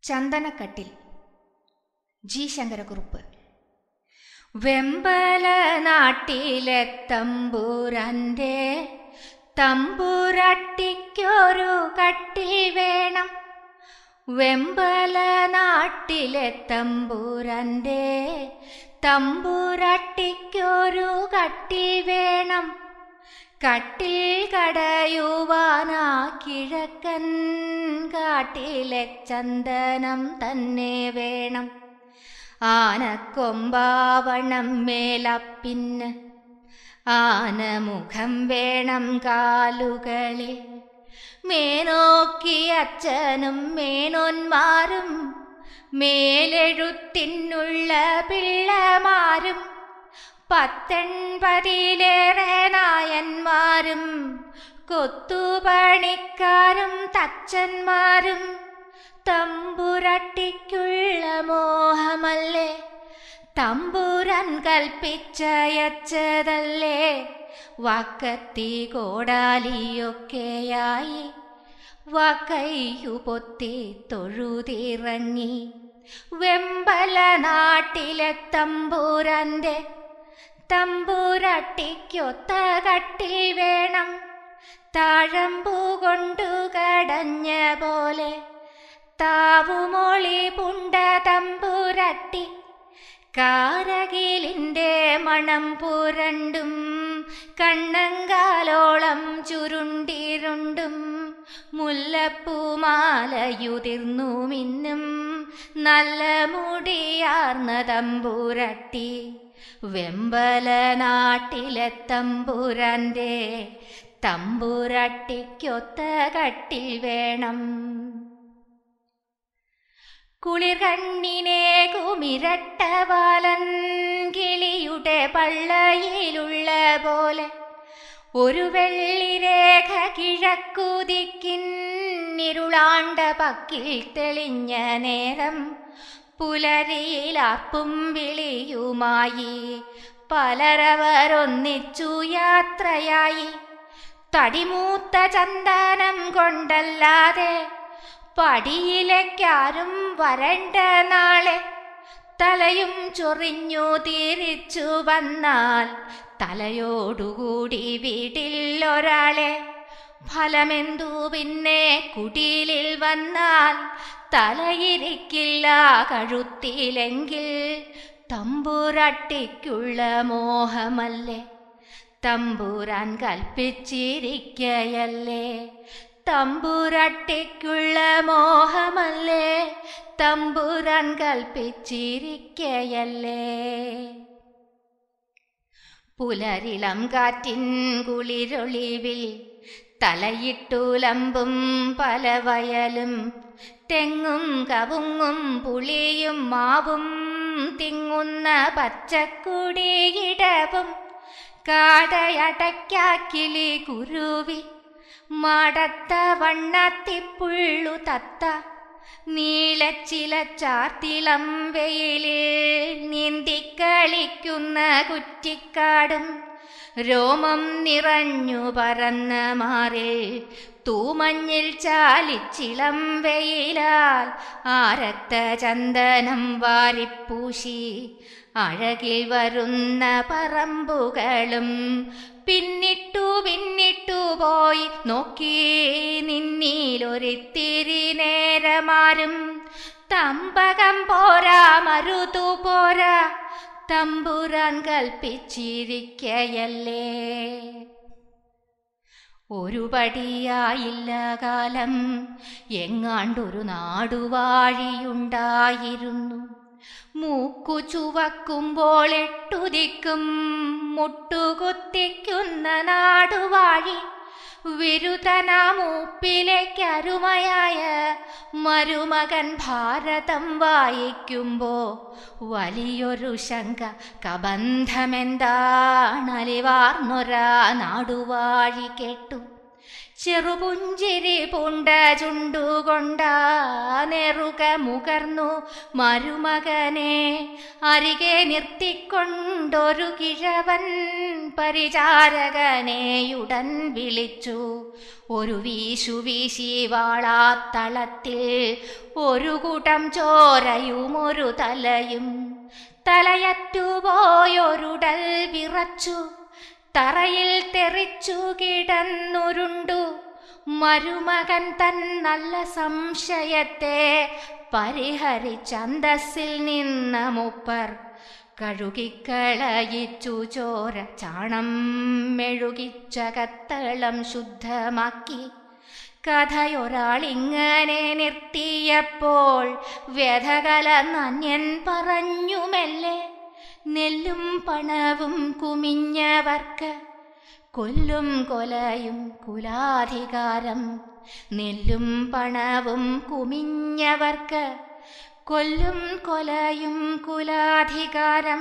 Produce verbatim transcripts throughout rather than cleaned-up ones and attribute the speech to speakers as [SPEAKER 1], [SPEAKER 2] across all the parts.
[SPEAKER 1] ചന്ദനക്കട്ടിൽ G Sankara Kurup. വെമ്പല നാട്ടിലെ തമ്പുരാന്റെ തമ്പുരാട്ടിക്കൊരു കട്ടിൽ വേണം. വെമ്പല നാട്ടിലെ തമ്പുരാന്റെ തമ്പുരാട്ടിക്കൊരു കട്ടിൽ വേണം. കട്ടിൽ കടയുവാനാ കിഴക്കൻ കാട്ടിലെ ചന്ദനം തന്നെ വേണം. ആനക്കൊമ്പാവണം മേലപ്പിന്ന് ആനമുഖം വേണം കാലുകളിൽ. മേനോക്കി അച്ഛനും മേനോന്മാരും മേലെഴുത്തിനുള്ള പിള്ളമാരും പത്തൊൻപതിലേറെ നായന്മാരും കൊത്തുപണിക്കാരും തച്ചന്മാരും തമ്പുരാട്ടിക്കുള്ള മോഹമല്ലേ തമ്പുരാൻ കൽപ്പിച്ചയച്ചതല്ലേ. വാക്കത്തി കോടാലിയൊക്കെയായി വാക്കയ്യു പൊത്തി തൊഴുതിറങ്ങി. വെമ്പല നാട്ടിലെ തമ്പുരാന്റെ തമ്പുരാട്ടിക്കൊത്ത കട്ടിൽ വേണം. താഴമ്പൂ കൊണ്ടു കടഞ്ഞ പോലെ താവുമൊളി പുണ്ട തമ്പുരാട്ടി. കാരകിലിൻ്റെ മണം പുരണ്ടും കണ്ണങ്കാലോളം ചുരുണ്ടിരുണ്ടും മുല്ലപ്പൂമാലയുതിർന്നു മിന്നും നല്ല മുടിയാർന്ന തമ്പുരാട്ടി. വെമ്പല നാട്ടിലെ തമ്പുരാന്റെ തമ്പുരാട്ടിക്കൊത്ത കട്ടിൽ വേണം. കുളിർ കണ്ണിനെ കുമിരട്ടവാലൻ കിളിയുടെ പള്ളയിലുള്ള പോലെ ഒരു വെള്ളിരേഖ കിഴക്കുതിക്കിന്നിരുളാണ്ട പക്കിൽ തെളിഞ്ഞ നേരം പുലരിയിലാർപ്പും വിളിയുമായി പലരവരൊന്നിച്ചു യാത്രയായി. തടിമൂത്ത ചന്ദനം കൊണ്ടല്ലാതെ പടിയിലേക്കാരും വരണ്ട നാളെ. തലയും ചൊറിഞ്ഞു തിരിച്ചു വന്നാൽ തലയോടുകൂടി വീട്ടിൽ ഒരാളെ. ഫലമെന്തു പിന്നെ കുടിലിൽ വന്നാൽ തലയിരിക്കില്ല കഴുത്തിലെങ്കിൽ തമ്പുരാട്ടിക്കുള്ള മോഹമല്ലേ തമ്പുരാൻ കൽപ്പിച്ചിരിക്കയല്ലേ. തമ്പുരാട്ടിക്കുള്ള മോഹമല്ലേ തമ്പുരാൻ കൽപ്പിച്ചിരിക്കയല്ലേ. പുലരിളം കാറ്റിൻ കുളിരൊളിവിൽ തലയിട്ടുലമ്പും പല വയലും തെങ്ങും കവുങ്ങും പുളിയും മാവും തിങ്ങുന്ന പച്ചക്കുടിയിടവും കാടയടയ്ക്കാക്കിളി കുരുവി മടത്ത വണ്ണത്തിപ്പുള്ളു തത്ത നീലച്ചില ചാർത്തിളം വെയിലിൽ നീന്തിക്കളിക്കുന്ന കുറ്റിക്കാടും രോമം നിറഞ്ഞു പറന്ന മാറിൽ തൂമഞ്ഞിൽ ചാലിച്ചിളം വെയിലാൽ ആരക്ത ചന്ദനം വാരിപ്പൂശി അഴകിൽ വരുന്ന പറമ്പുകളും പിന്നിട്ടു പിന്നിട്ടു പോയി നോക്കി നിന്നിലൊരിത്തിരി നേരമാരും. തമ്പകം പോരാ മരുതു പോരാ തമ്പുരാൻ കൽപ്പിച്ചിരിക്കയല്ലേ. ഒരു പടിയായില്ല കാലം എങ്ങാണ്ടൊരു നാടുവാഴിയുണ്ടായിരുന്നു. മൂക്കു ചുവക്കുമ്പോൾ എട്ടുദിക്കും മുട്ടുകുത്തിക്കുന്ന നാടുവാഴി. വിരുതനാ മൂപ്പിലേക്കരുമയായ മരുമകൻ ഭാരതം വായിക്കുമ്പോ വലിയൊരു ശങ്ക കബന്ധമെന്താണലിവാർന്നൊരാ നാടുവാഴി കേട്ടു. ചെറുപുഞ്ചിരി പൂണ്ട ചുണ്ടുകൊണ്ട നെറുക മുകർന്നു മരുമകനെ അരികെ നിർത്തിക്കൊണ്ടൊരു കിഴവൻ പരിചാരകനെയുടൻ വിളിച്ചു. ഒരു വീശു വീശി വാളാത്തളത്തിൽ ഒരു കൂട്ടം ചോരയും ഒരു തലയും. തലയറ്റുപോയൊരുടൽ വിറച്ചു തറയിൽ തെറിച്ചു കിടന്നുരുണ്ടു. മരുമകൻ തൻ നല്ല സംശയത്തെ പരിഹരിച്ചന്തസ്സിൽ നിന്ന മൂപ്പർ കഴുകിക്കളയിച്ചു ചോര ചാണം മെഴുകിച്ചകത്തളം ശുദ്ധമാക്കി. കഥയൊരാളിങ്ങനെ നിർത്തിയപ്പോൾ വ്യഥകലനന്യൻ പറഞ്ഞു മെല്ലെ, നെല്ലും പണവും കുമിഞ്ഞവർക്ക് കൊല്ലും കൊലയും കുലാധികാരം. നെല്ലും പണവും കുമിഞ്ഞവർക്ക് കൊല്ലും കൊലയും കുലാധികാരം.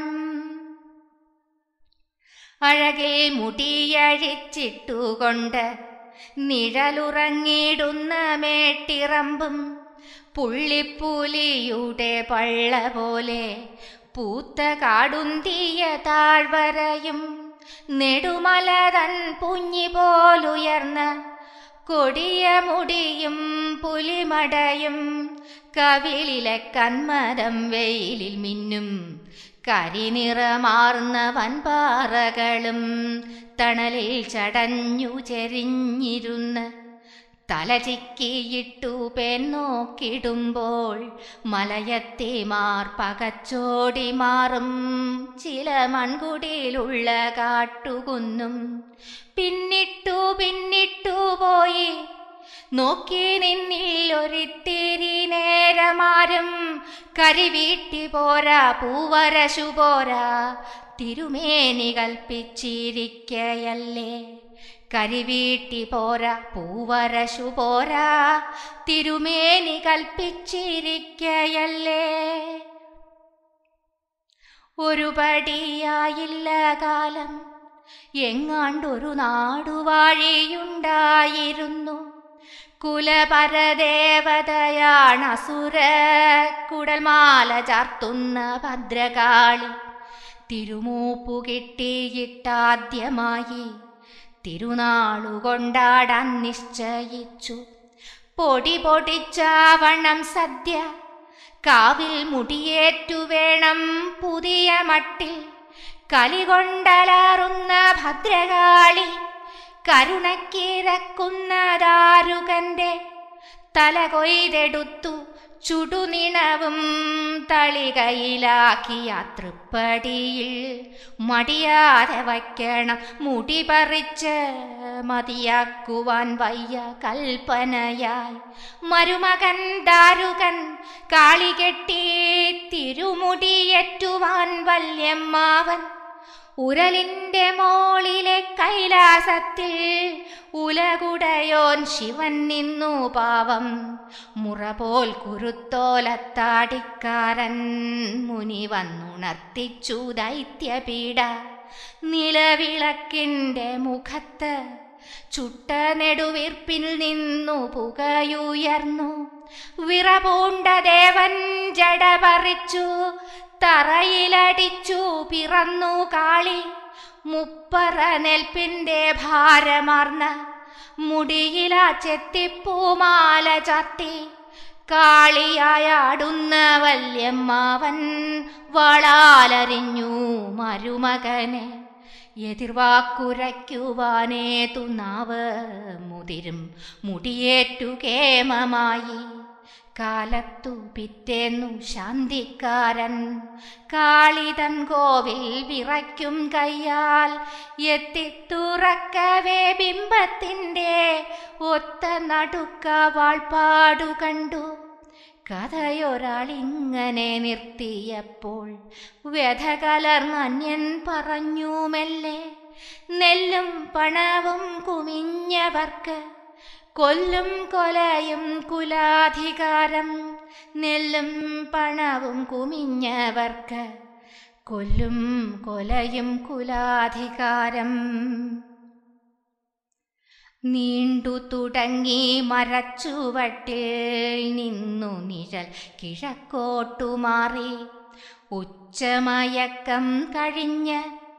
[SPEAKER 1] അഴകിൽ മുടിയഴിച്ചിട്ടുകൊണ്ട് നിഴലുറങ്ങിടുന്ന മേട്ടിറമ്പും പുള്ളിപ്പുലിയുടെ പള്ള പോലെ പൂത്ത കാടുന്തിയ താഴ്വരയും നെടുമലതൻ പുഞ്ഞി പോലുയർന്ന കൊടിയ മുടിയും പുലിമടയും കവിളിലെ കന്മദം വെയിലിൽ മിന്നും കരിനിറമാർന്ന വൻപാറകളും തണലിൽ ചടഞ്ഞു ചെരിഞ്ഞിരുന്ന് തലചിക്കിയിട്ടു പെന്നോക്കിടുമ്പോൾ മലയത്തിമാർ പകച്ചോടി മാറും ചില മൺകുടിയിലുള്ള കാട്ടുകുന്നും. പിന്നിട്ടു പിന്നിട്ടു പോയി നോക്കി നിന്നിൽ ഒരിത്തിരി നേരമാരും കരിവീട്ടി പോരാ പൂവരശു പോരാ തിരുമേനി കൽപ്പിച്ചിരിക്കയല്ലേ. കരിവീട്ടി പോരാ പൂവരശു പോരാ തിരുമേനി കൽപ്പിച്ചിരിക്കയല്ലേ. ഒരു പടിയായില്ല കാലം എങ്ങാണ്ടൊരു നാടുവാഴിയുണ്ടായിരുന്നു. കുലപരദേവതയാണ് അസുര കുടൽമാല ചാർത്തുന്ന ഭദ്രകാളി. തിരുമൂപ്പു കിട്ടിയിട്ടാദ്യമായി തിരുനാളു കൊണ്ടാടാൻ നിശ്ചയിച്ചു. പൊടി പൊടിച്ചാവണം സദ്യ, കാവിൽ മുടിയേറ്റു വേണം പുതിയ മട്ടിൽ. കലികൊണ്ടലാറുന്ന ഭദ്രകാളി കരുണക്കിരക്കുന്ന ദാരുകന്റെ തല കൊയ്തെടുത്തു ചുടുനിണവും തളികയിലാക്കിയ തൃപ്പടിയിൽ മടിയാതെ വയ്ക്കണം. മുടി പറിച്ച് മതിയാക്കുവാൻ വയ്യ കൽപ്പനയായി മരുമകൻ ദാരുകൻ കാളി കെട്ടി തിരുമുടിയേറ്റുവാൻ വല്യമ്മാവൻ. ഉരലിന്റെ മോളിലെ കൈലാസത്തിൽ ഉലകുടയോൻ ശിവൻ നിന്നു പാവം. മുറപോൽ കുരുത്തോലത്താടിക്കാരൻ മുനി വന്നുണർത്തിച്ചു ദൈത്യപീഡ. നിലവിളക്കിന്റെ മുഖത്ത് ചുട്ട നെടുവീർപ്പിൽ നിന്നു പുകയുയർന്നു. വിറപൂണ്ട ദേവൻ ജട പറിച്ചു തറയിലടിച്ചു പിറന്നു കാളി. മുപ്പറ നെൽപ്പിന്റെ ഭാരമാർന്ന മുടിയില ചെത്തിപ്പൂമാല ചാത്തി കാളിയായാടുന്ന വല്യമ്മാവൻ വളാലറിഞ്ഞു മരുമകനെ. എതിർവാക്കുരയ്ക്കുവാനേതു നാവ് മുതിരും മുടിയേറ്റു കേമമായി. കാലത്തു പിറ്റേന്നു ശാന്തിക്കാരൻ കാളിതൻ കോവിൽ വിറയ്ക്കും കയ്യാൽ എത്തിത്തുറക്കവേ ബിംബത്തിൻ്റെ ഒത്ത നടുക്ക വാൾപ്പാടു കണ്ടു. കഥയൊരാളിങ്ങനെ നിർത്തിയപ്പോൾ വ്യഥകലർന്നന്യൻ പറഞ്ഞു മെല്ലെ, നെല്ലും പണവും കുമിഞ്ഞവർക്ക് കൊല്ലും കൊലയും കുലാധികാരം. നെല്ലും പണവും കുമിഞ്ഞവർക്ക് കൊല്ലും കൊലയും കുലാധികാരം. നീണ്ടു തുടങ്ങി മരച്ചുവട്ടിൽ നിന്നു നിഴൽ കിഴക്കോട്ടു മാറി. ഉച്ചമയക്കം കഴിഞ്ഞ്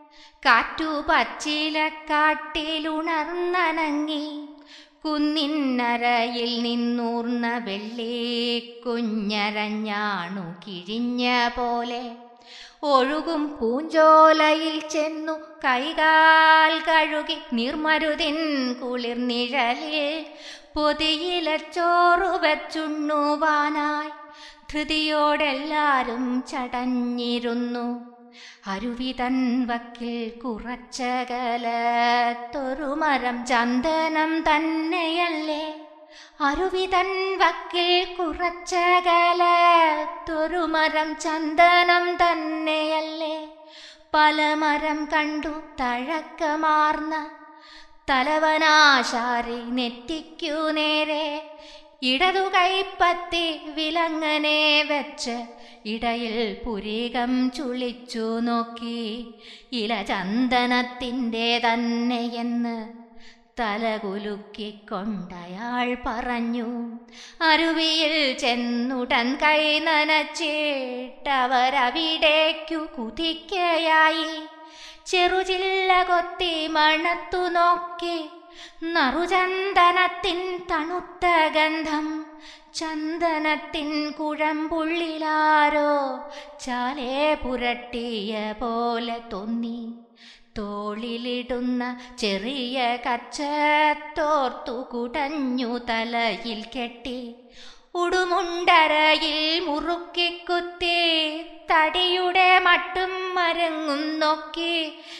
[SPEAKER 1] കാറ്റുപച്ചിലക്കാട്ടിലുണർന്നനങ്ങി. കുന്നിന്നരയിൽ നിന്നൂർന്ന വെള്ളി കുഞ്ഞരഞ്ഞാണു കിഴിഞ്ഞ പോലെ ഒഴുകും പൂഞ്ചോലയിൽ ചെന്നു കൈകാൽ കഴുകി നിർമരുതിൻ കുളിർനിഴലിൽ പൊതിയിലച്ചോറു വെച്ചുണ്ണുവാനായി ധൃതിയോടെല്ലാരും ചടഞ്ഞിരുന്നു. അരുവിതൻ വക്കിൽ കുറച്ചകലത്തൊരു മരം ചന്ദനം തന്നെയല്ലേ. അരുവിതൻ വക്കിൽ കുറച്ചകലത്തൊരു മരം ചന്ദനം തന്നെയല്ലേ. പല മരം കണ്ടു തഴക്കമാർന്ന തലവനാശാരി നെറ്റിക്കു നേരെ ഇടതു കൈപ്പത്തി വിലങ്ങനെ വെച്ച് ഇടയിൽ പുരീകം ചുളിച്ചു നോക്കി. ഇല ചന്ദനത്തിൻ്റെ തന്നെയെന്ന് തലകുലുക്കിക്കൊണ്ടയാൾ പറഞ്ഞു. അരുവിയിൽ ചെന്നുടൻ കൈ നനച്ചിട്ടവരവിടേക്കു കുതിക്കയായി. ചെറുചില്ല കൊത്തി മണത്തു നോക്കി. നറുചന്ദനത്തിൻ തണുത്ത ഗന്ധം ചന്ദനത്തിൻ കുഴമ്പുള്ളിലാരോ ചാലേ പുരട്ടിയ പോലെ തോന്നി. തോളിലിടുന്ന ചെറിയ കച്ചത്തോർത്തു കുടഞ്ഞു തലയിൽ കെട്ടി. ഉടുമുണ്ടരയിൽ മുറുക്കിക്കുത്തി തടിയുടെ മട്ടും മരങ്ങും നോക്കി.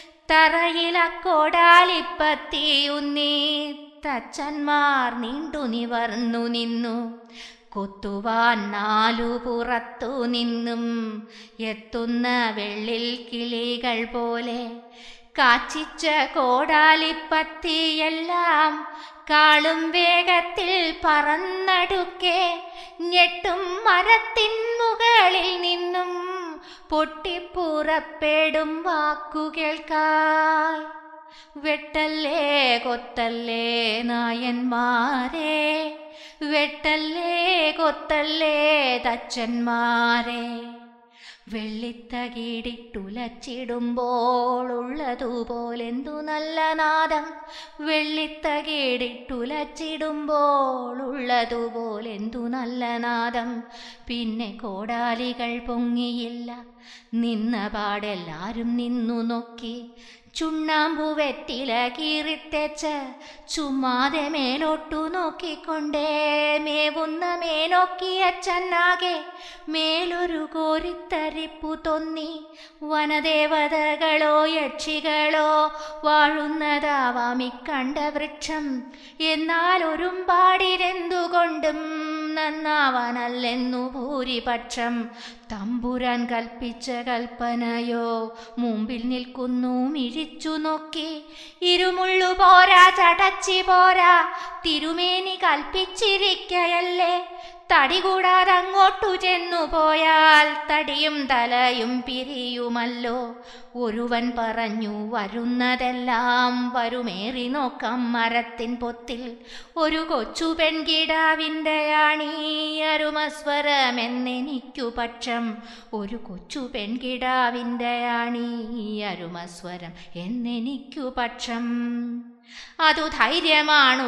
[SPEAKER 1] തറയിലക്കോടാലിപ്പത്തിയുന്നീ തച്ചന്മാർ നീണ്ടു നിവർന്നു നിന്നു. കൊത്തുവാൻ നാലു പുറത്തു നിന്നും എത്തുന്ന വെള്ളിൽ കിളികൾ പോലെ കാച്ചിച്ച കോടാലിപ്പത്തിയെല്ലാം കാളും വേഗത്തിൽ പറന്നടുക്കെ ഞെട്ടും മരത്തിൻ മുകളിൽ നിന്നും പൊട്ടിപ്പുറപ്പെടും വാക്കുകേൾക്കായി. വെട്ടല്ലേ കൊത്തല്ലേ നായന്മാരെ, വെട്ടല്ലേ കൊത്തല്ലേ തച്ചന്മാരെ. വെള്ളിത്തകീടിട്ടുലച്ചിടുമ്പോൾ ഉള്ളതുപോലെന്തു നല്ല നാദം. വെള്ളിത്തകീടിട്ടുലച്ചിടുമ്പോൾ ഉള്ളതുപോലെന്തു നല്ല നാദം. പിന്നെ കോടാലികൾ പൊങ്ങിയില്ല. നിന്ന പാടെല്ലാരും നിന്നു നോക്കി. ചുണ്ണാമ്പു വെറ്റില കീറിത്തേച്ച് ചുമ്മാതെ മേലോട്ടു നോക്കിക്കൊണ്ടേ മേവുന്ന മേനോക്കിയ ചന്നാകെ മേലൊരു കോരിത്തരിപ്പു തോന്നി. വനദേവതകളോ യക്ഷികളോ വാഴുന്നതാവാമിക്കണ്ട വൃക്ഷം. എന്നാൽ ഒരുമ്പാടിരെന്തുകൊണ്ടും നന്നാവാനല്ലെന്നു ഭൂരിപക്ഷം. തമ്പുരാൻ കൽപ്പിച്ച കൽപ്പനയോ മുമ്പിൽ നിൽക്കുന്നു മിഴിച്ചു നോക്കി. ഇരുമുള്ളു പോരാ ചടച്ചി പോരാ തിരുമേനി കൽപ്പിച്ചിരിക്കയല്ലേ. തടി കൂടാതെ അങ്ങോട്ടു ചെന്നു പോയാൽ തടിയും തലയും പിരിയുമല്ലോ. ഒരുവൻ പറഞ്ഞു വരുന്നതെല്ലാം വരുമേറി നോക്കാം മരത്തിൻ പൊത്തിൽ. ഒരു കൊച്ചു പെൺകിടാവിൻ്റെ ആണീ അരുമസ്വരമെന്നെനിക്കു പക്ഷം. ഒരു കൊച്ചു പെൺകിടാവിൻ്റെ ആണീ അരുമസ്വരം എന്നെനിക്കു പക്ഷം. അതു ധൈര്യമാണു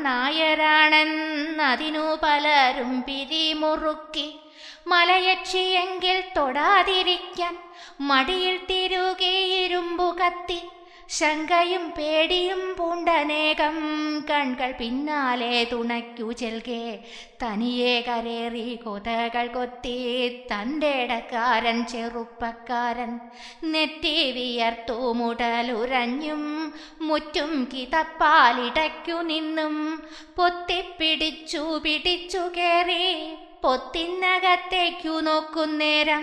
[SPEAKER 1] തന്നായരാണെന്നതിനു പലരും പിരിമുറുക്കി. മലയക്ഷിയെങ്കിൽ തൊടാതിരിക്കാൻ മടിയിൽ തിരുകിയിരുമ്പു കത്തി. ശങ്കയും പേടിയും പൂണ്ടനേകം കൺകൾ പിന്നാലെ തുണയ്ക്കു ചെൽകെ. തനിയെ കരേറി കൊതകൾ കൊത്തി തൻ്റെ ഇടക്കാരൻ ചെറുപ്പക്കാരൻ. നെറ്റി വിയർത്തു മുടലുരഞ്ഞും മുറ്റും കിതപ്പാലിടയ്ക്കു നിന്നും പൊത്തിപ്പിടിച്ചു പിടിച്ചു കയറി പൊത്തിനകത്തേക്കു നോക്കുന്നേരം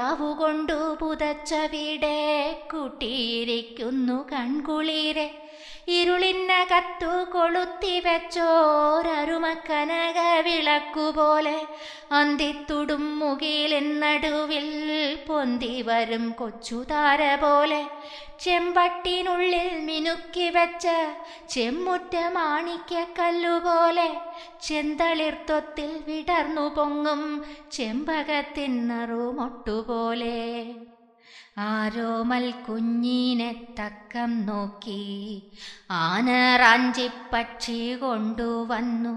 [SPEAKER 1] കട്യാവുകൊണ്ടു പുതച്ച വീടെ കൂട്ടിയിരിക്കുന്നു കൺകുളിരെ. ഇരുളിനകത്തു കൊളുത്തി വെച്ചോരരുമക്കനക വിളക്കുപോലെ അന്തിത്തുടും മുകിലിൻ നടുവിൽ പൊന്തി വരും കൊച്ചുതാര പോലെ ചെമ്പട്ടിനുള്ളിൽ മിനുക്കി വെച്ച ചെമ്മുറ്റ മാണിക്യ കല്ലുപോലെ ചെന്തളിർത്തൊത്തിൽ വിടർന്നു പൊങ്ങും ചെമ്പകത്തിൻ നറുമൊട്ടുപോലെ ആരോമൽ കുഞ്ഞിനെ തക്കം നോക്കി ആനറാഞ്ചിപ്പക്ഷി കൊണ്ടുവന്നു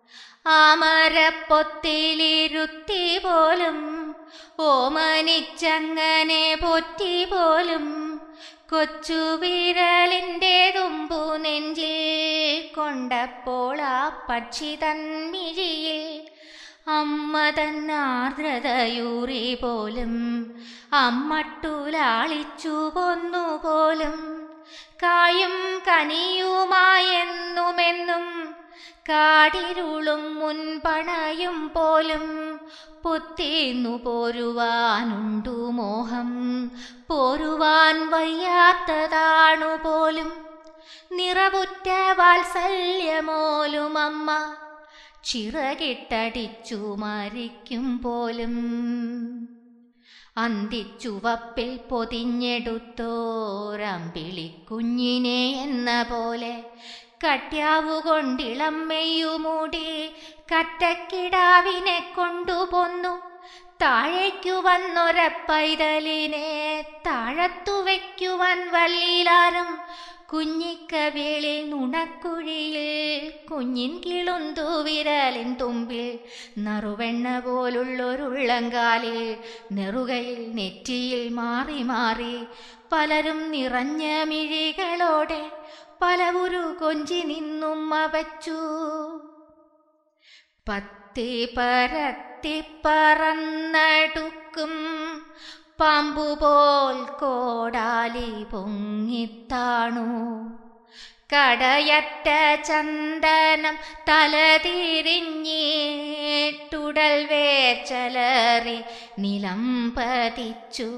[SPEAKER 1] ആമരപ്പൊത്തിലിരുത്തി പോലും ഓമനിച്ചങ്ങനെ പോറ്റി പോലും കൊച്ചു വിരലിൻ്റെ തുമ്പു നെഞ്ചിൽ കൊണ്ടപ്പോൾ ആ പക്ഷി തന്മിഴിയിൽ അമ്മ തന്നാർദ്രതയൂറി പോലും അമ്മട്ടുലാളിച്ചു പോന്നുപോലും കായും കനിയുമായെന്നുമെന്നും കാടിരുളും മുൻപണയും പോലും പൊത്തിന്നു പോരുവാനുണ്ടു മോഹം പോരുവാൻ വയ്യാത്തതാണു പോലും നിറവുറ്റ വാത്സല്യമോലും അമ്മ ചിറകിട്ടടിച്ചു മരിക്കും പോലും അന്തിച്ചുവപ്പിൽ പൊതിഞ്ഞെടുത്തോരമ്പിളി കുഞ്ഞിനെ എന്ന പോലെ കട്യാവുകൊണ്ടിളം മെയ്യുമൂടി കറ്റക്കിടാവിനെ കൊണ്ടുപോന്നു താഴേക്കു വന്നൊരപ്പൈതലിനെ താഴത്തു വയ്ക്കുവാൻ വള്ളിയിലാരും കുഞ്ഞിക്കവേളിൽ നുണക്കുഴിയിൽ കുഞ്ഞിൻ കിളുന്തു വിരലിൻ തുമ്പിൽ നറുവെണ്ണ പോലുള്ളൊരുള്ളങ്കാലിൽ നെറുകയിൽ നെറ്റിയിൽ മാറി മാറി പലരും നിറഞ്ഞ മിഴികളോടെ പലവുരു കൊഞ്ചി നിന്നും അവച്ചു പത്തി പരത്തി പറന്നടുക്കും പാമ്പുപോൽ കോടാലി പൊങ്ങിത്താണു കടയറ്റ ചന്ദനം തലതിരിഞ്ഞിട്ടുടൽ വേർച്ചലറി നിലം പതിച്ചു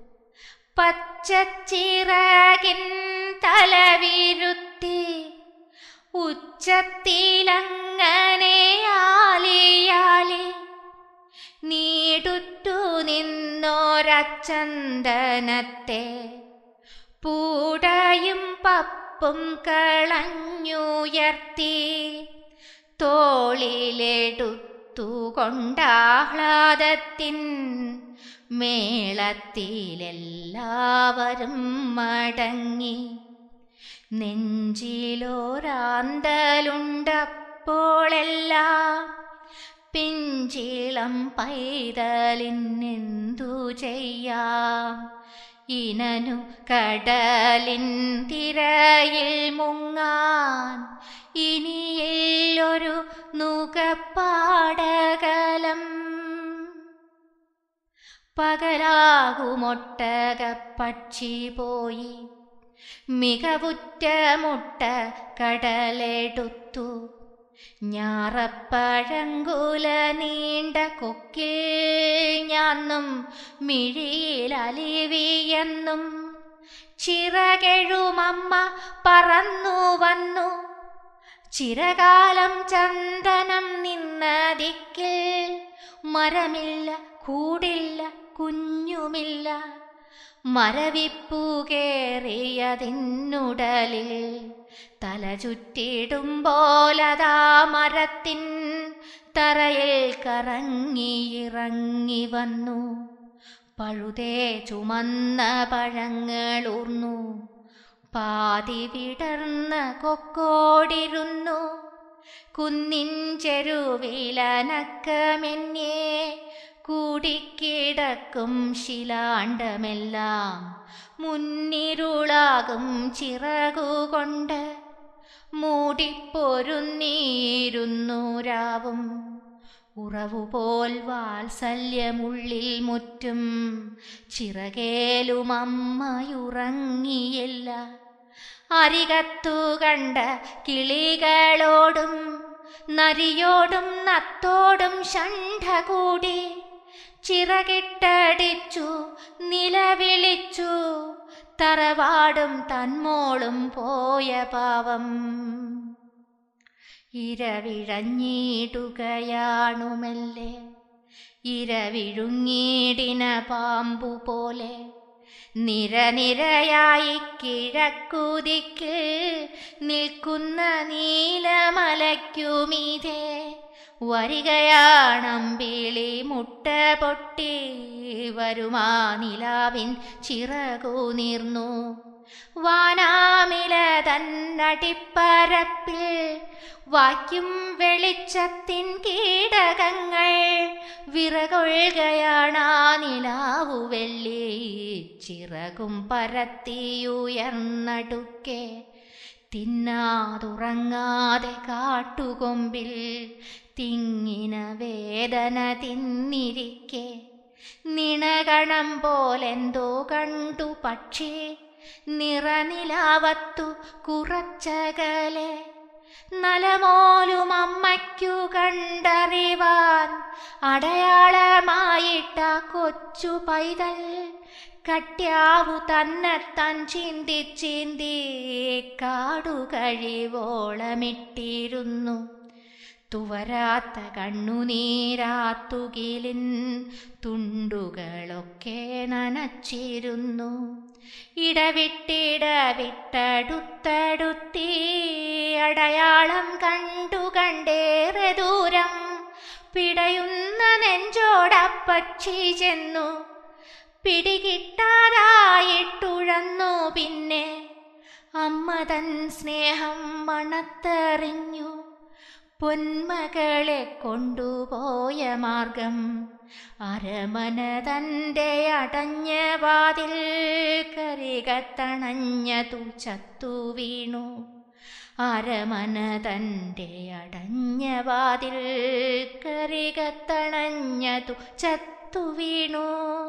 [SPEAKER 1] പച്ചച്ചിറകിൻ തലവിരുത്തി ഉച്ചത്തിലങ്ങനെ ആലിയാലി നീടുറ്റു നിന്നോരച്ചന്ദനത്തെ പൂടയും പപ്പും കളഞ്ഞുയർത്തി തോളിലെടുത്തു കൊണ്ടാഹ്ലാദത്തിൻ മേളത്തിലെല്ലാവരും മടങ്ങി നെഞ്ചിലോരാന്തലുണ്ടപ്പോളെല്ലാം പിഞ്ചിളം പൈതലിനെന്തു ചെയ്യാം ഇനനു കടലിൻ തിരയിൽ മുങ്ങാൻ ഇനിയൊരു നുകപ്പാടകലം പകലാകുമൊട്ടകപ്പക്ഷി പോയി മികവുറ്റ മുട്ട കടലെടുത്തു ഞാറപ്പഴങ്കുല നീണ്ട കൊക്കിൽ ഞാനും മിഴിയിലലിവിയെന്നും ചിറകെഴുമമ്മ പറന്നു വന്നു ചിരകാലം ചന്ദനം നിന്ന ദിക്കിൽ മരമില്ല കൂടില്ല കുഞ്ഞുമില്ല മരവിപ്പു കേറിയതിന്നുടലിൽ തല ചുറ്റിടുമ്പോലതാ മരത്തിൻ തറയിൽ കറങ്ങിയിറങ്ങി വന്നു പഴുതേ ചുമന്ന പഴങ്ങളൂർന്നു പാതി വിടർന്ന കൊക്കോടിരുന്നു കുന്നിൻ ചെരുവിലനക്കമെന്നേ കൂടിക്കിടക്കും ശിലാണ്ഡമെല്ലാം മുന്നിരുളാകും ചിറകുകൊണ്ട് മൂടിപ്പൊരുന്നീരുന്നു രാവും ഉറവുപോൽ വാത്സല്യമുള്ളിൽ മുറ്റും ചിറകേലുമമ്മയുറങ്ങിയില്ല അരികത്തു കണ്ട കിളികളോടും നരിയോടും നത്തോടും ഷണ്ഠ കൂടി ചിറകിട്ടടിച്ചു നിലവിളിച്ചു തറവാടും തന്മോളും പോയ പാവം. ഇരവിഴഞ്ഞിടുകയാണുമെല്ലെ ഇരവിഴുങ്ങിടിന പാമ്പുപോലെ. നിരനിരയായി കിഴക്കുദിക്കിൽ നിൽക്കുന്ന നീലമലയ്ക്കുമീതെ വരികയാണമ്പിളി മുട്ട പൊട്ടി വരുമാ നിലാവിൻ ചിറകു നീർന്നു. വാനാമില തന്നടിപ്പരപ്പിൽ വായ്ക്കും വെളിച്ചത്തിൻ കീടകങ്ങൾ വിറകൊള്ളുകയാണാ നിലാവു വെള്ളി. ചിറകും പരത്തിയുയർന്നടുക്കെ തിന്നാതുറങ്ങാതെ കാട്ടുകൊമ്പിൽ തിങ്ങിന വേദന തിന്നിരിക്കെ നിണകണം പോലെന്തോ കണ്ടു പക്ഷി നിറനിലാവത്തു കുറച്ചകലെ. നലമോലും അമ്മയ്ക്കു കണ്ടറിവാൻ അടയാളമായിട്ട കൊച്ചു പൈതൽ കട്യാവു തന്നെത്താൻ ചിന്തി ചിന്തി കാടു കഴിവോളമിട്ടിരുന്നു. തുവരാത്ത കണ്ണുനീരാത്തുകിലിൻ തുണ്ടുകളൊക്കെ നനച്ചിരുന്നു. ഇടവിട്ടിടവിട്ടടുത്തടുത്തി അടയാളം കണ്ടു കണ്ടേറെ ദൂരം പിടയുന്ന നെഞ്ചോടപ്പക്ഷി ചെന്നു. പിടികിട്ടാതായിട്ടുഴന്നു പിന്നെ അമ്മ തൻ സ്നേഹം മണത്തെറിഞ്ഞു. പൊന്മകളെ കൊണ്ടുപോയ മാർഗം അരമന തൻ്റെ അടഞ്ഞ വാതിൽ കരികത്തണഞ്ഞതു ചത്തു വീണു. അരമന തൻ്റെ അടഞ്ഞ വാതിൽ കരികത്തണഞ്ഞതു ചത്തു വീണു.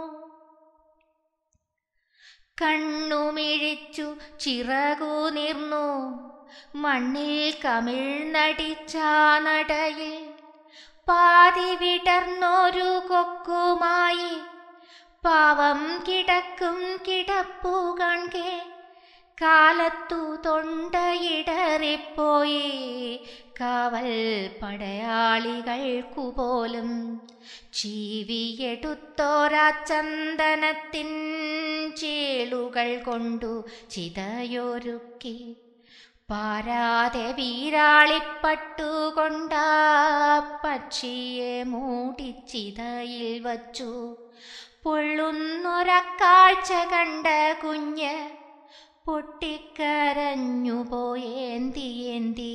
[SPEAKER 1] കണ്ണുമിഴിച്ചു ചിറകു നീർന്നു മണ്ണിൽ കമിഴ്ന്നടിച്ച നടയിൽ. പാതി വിടർന്നൊരു കൊക്കുമായി പാവം കിടക്കും കിടപ്പു കാൺകെ കാലത്തു തൊണ്ടയിടറിപ്പോയി കാവൽ പടയാളികൾക്കുപോലും. ചീവിയെടുത്തോരാ ചന്ദനത്തിൻ ചേളുകൾ കൊണ്ടു ചിതയൊരുക്കി പാരാതെ വീരാളിപ്പട്ടുകൊണ്ടാ പക്ഷിയെ മൂടിച്ചിതയിൽ വച്ചു. പൊള്ളുന്നൊരക്കാഴ്ച കണ്ട കുഞ്ഞ് പൊട്ടിക്കരഞ്ഞു പോയേന്തിയേന്തി.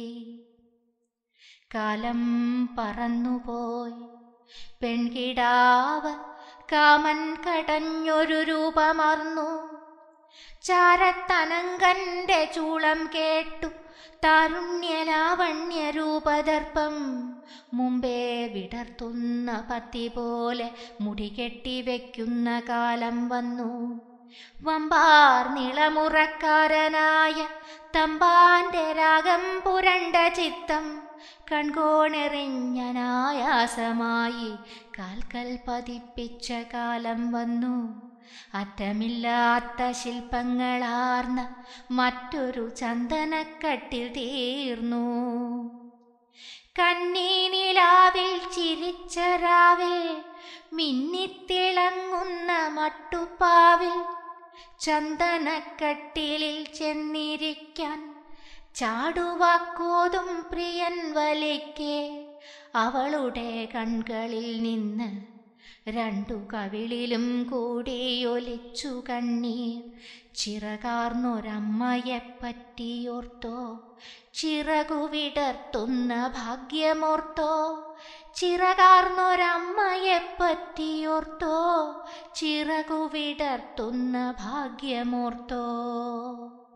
[SPEAKER 1] കാലം പറന്നുപോയി. പെൺകിടാവ് കാമൻ കടഞ്ഞൊരു രൂപമർന്നു. ചാരത്തനങ്കന്റെ ചൂളം കേട്ടു താരുണ്യലാവണ്യ രൂപദർപ്പം. മുമ്പേ വിടർത്തുന്ന പത്തി പോലെ മുടികെട്ടി വെക്കുന്ന കാലം വന്നു. വമ്പാർ നിളമുറക്കാരനായ തമ്പാന്റെ രാഗം പുരണ്ട ചിത്തം കൺകോണെറിഞ്ഞനായാസമായി കാൽക്കൽ പതിപ്പിച്ച കാലം വന്നു. അറ്റമില്ലാത്ത ശില്പങ്ങളാർന്ന മറ്റൊരു ചന്ദനക്കട്ടിൽ തീർന്നു. കന്നീനിലാവിൽ ചിരിച്ച രാവിൽ മിന്നിത്തിളങ്ങുന്ന മട്ടുപ്പാവിൽ ചന്ദനക്കട്ടിലിൽ ചെന്നിരിക്കാൻ ചാടുവാക്കോതും പ്രിയൻ വലിക്കെ അവളുടെ കൺകളിൽ നിന്ന് രണ്ടു കവിളിലും കൂടിയൊലിച്ചു കണ്ണീർ. ചിറകാർന്നൊരമ്മയെപ്പറ്റിയോർത്തോ ചിറകുവിടർത്തുന്ന ഭാഗ്യമോർത്തോ. ചിറകാർന്നൊരമ്മയെപ്പറ്റിയോർത്തോ ചിറകുവിടർത്തുന്ന ഭാഗ്യമോർത്തോ.